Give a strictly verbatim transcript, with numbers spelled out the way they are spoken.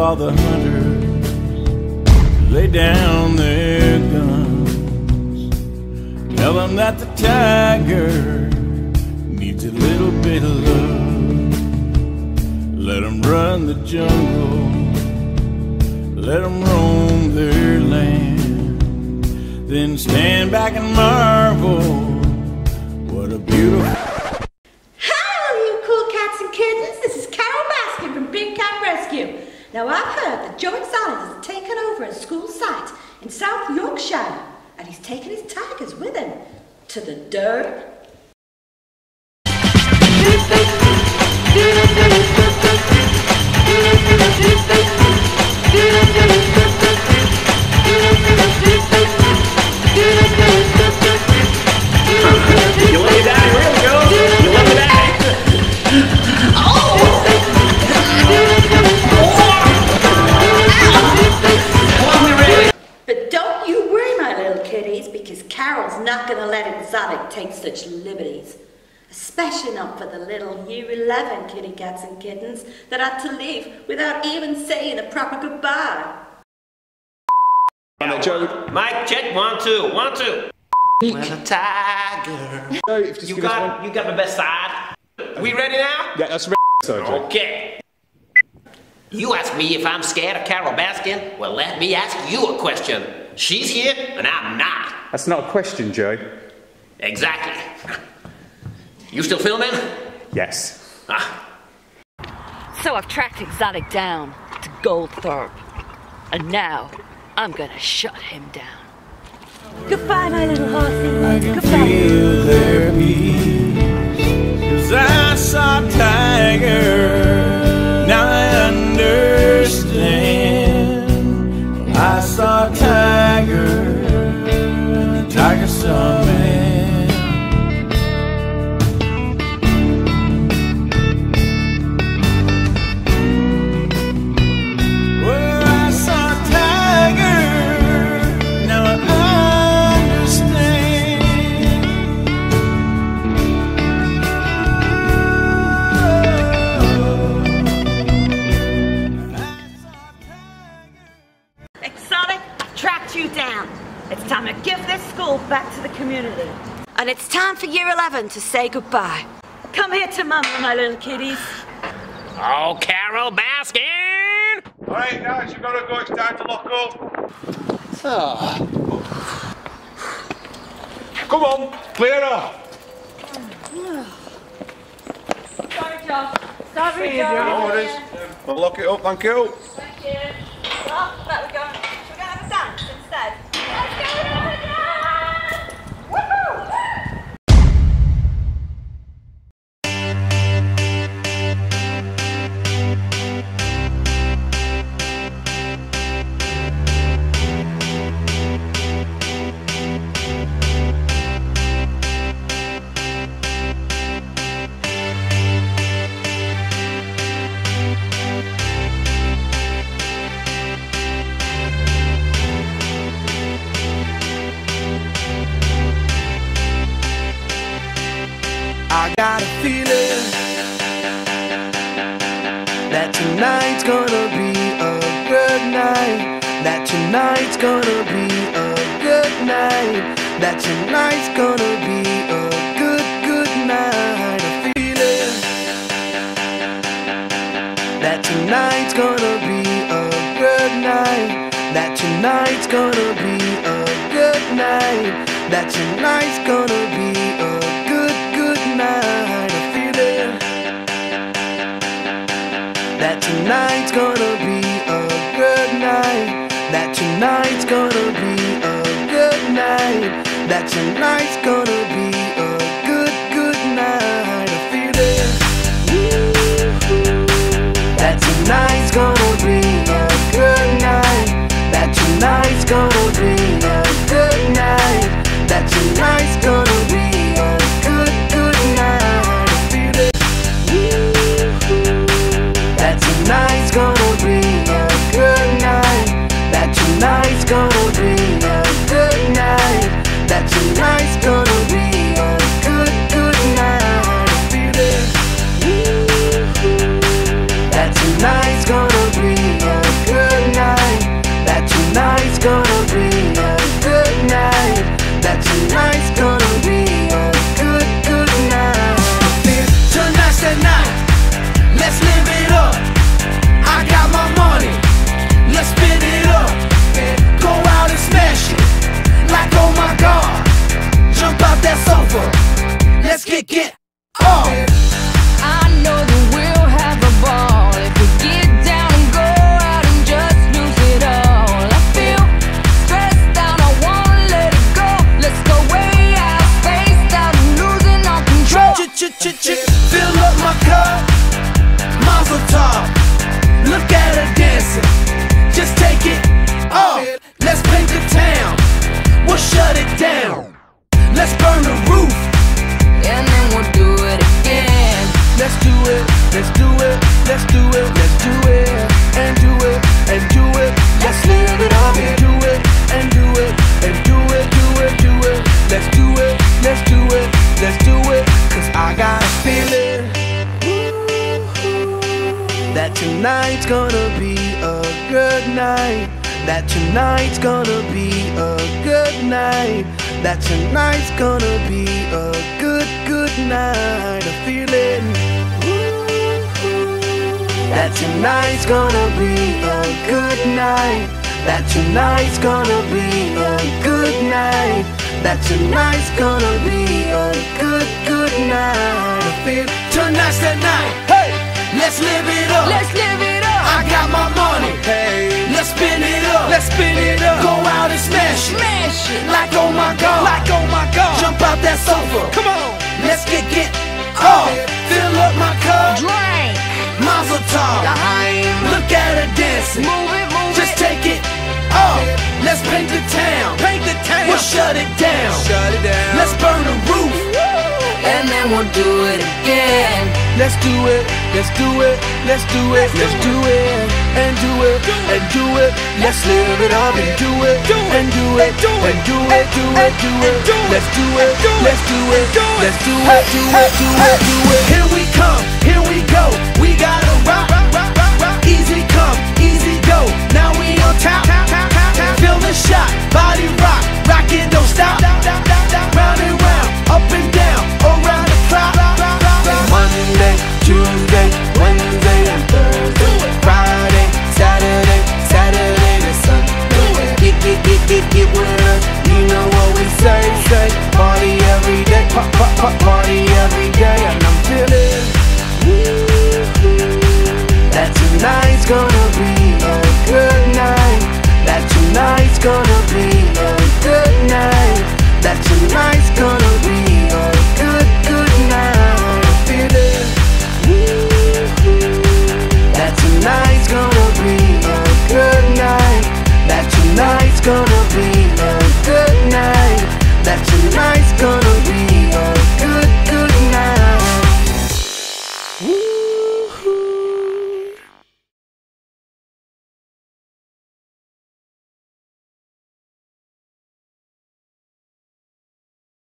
all the hunters lay down their guns. Tell them that the tiger needs a little bit of love. Let them run the jungle, let them roam their land. Then stand back and marvel, what a beautiful... Now I've heard that Joe Exotic has taken over a school site in South Yorkshire, and he's taken his tigers with him to the dirt. You let me down real, Joe. You let me down. But don't you worry, my little kiddies, because Carol's not going to let Exotic take such liberties. Especially not for the little year eleven kitty cats and kittens that had to leave without even saying a proper goodbye. Yeah, Joe. Mike, check, one, two, one, two. Well, a tiger. Joe, if just you give got, us one. you got my best side. We ready now? Yeah, that's ready. So, Joe. Okay. You ask me if I'm scared of Carol Baskin? Well, let me ask you a question. She's here, and I'm not. That's not a question, Joe. Exactly. You still filming? Yes. Ah. So I've tracked Exotic down to Goldthorpe, and now I'm gonna shut him down. Goodbye, my little horsey. I can Goodbye. feel their peace, 'cause I saw a tiger, now I understand. I saw a tiger, and the tiger saw me. It's time to give this school back to the community. And it's time for year eleven to say goodbye. Come here to Mama, my little kiddies. Oh, Carol Baskin! All right, guys, you gotta go. It's time to lock up. Ah. Come on, clear off. Sorry, Joe. Sorry, Joe. No worries. We'll lock it up, thank you. Thank you. Well, where we going? Should we go have a dance instead? Let's go and have a dance! Woohoo! I got a feeling that tonight's gonna be a good night. That tonight's gonna be a good night. That tonight's gonna be a good, good night. A feeling that tonight's gonna be a good night. That tonight's gonna be a good night. That tonight's gonna be a good, good night. A feeling that tonight's gonna be a good night. That tonight's gonna be a good night. That tonight's gonna be a good, good night. A feeling that tonight's gonna be a good night. That tonight's gonna be a good night. That tonight's gonna be a good, good night. I feel it. That tonight's gonna be a good night. That tonight's gonna be a good night. That tonight's gonna night. That tonight's gonna be a good night. That tonight's gonna be a good, good night. I'm feeling. That tonight's gonna be a good night. That tonight's gonna be a good night. That tonight's gonna be a good, good night. I feel tonight's the night. Hey, let's live it up. Let's live it up. I got my money. Hey, let's spin it up. Let's spin it up. Go out and smash it. Smash it. Like oh my god. Like oh my god. Jump out that sofa. Come on. Let's get get off. Fill up my cup. Drink. Mazel tov. Lahaim. Look at her dancing. Move it, move Just it. take it off. Let's paint the town. Paint the town. We'll shut it down. Shut it down. Let's burn the roof. And then we'll do it again. Let's do it. Let's do it. Let's do it. Let's do it. And do it. And do it. Let's live it up and do it. And do it. And do it. Do it. Do it. Let's do it. Let's do it. Let's do it. Do it. Do it. Do it. Here we come. Here we go. We gotta rock. Easy come. Easy go. Now we on top. Feel the shot. Body rock. Rockin', don't stop. Round and round. Up and down. Around the clock. Monday, Tuesday, Wednesday, and Thursday. Friday, Saturday, Saturday to Sunday. Get, get, get, get, get with us. You know what we say, say. Party every day. Pop, pop, pop. Party every day. And I'm feeling. That tonight's gonna be a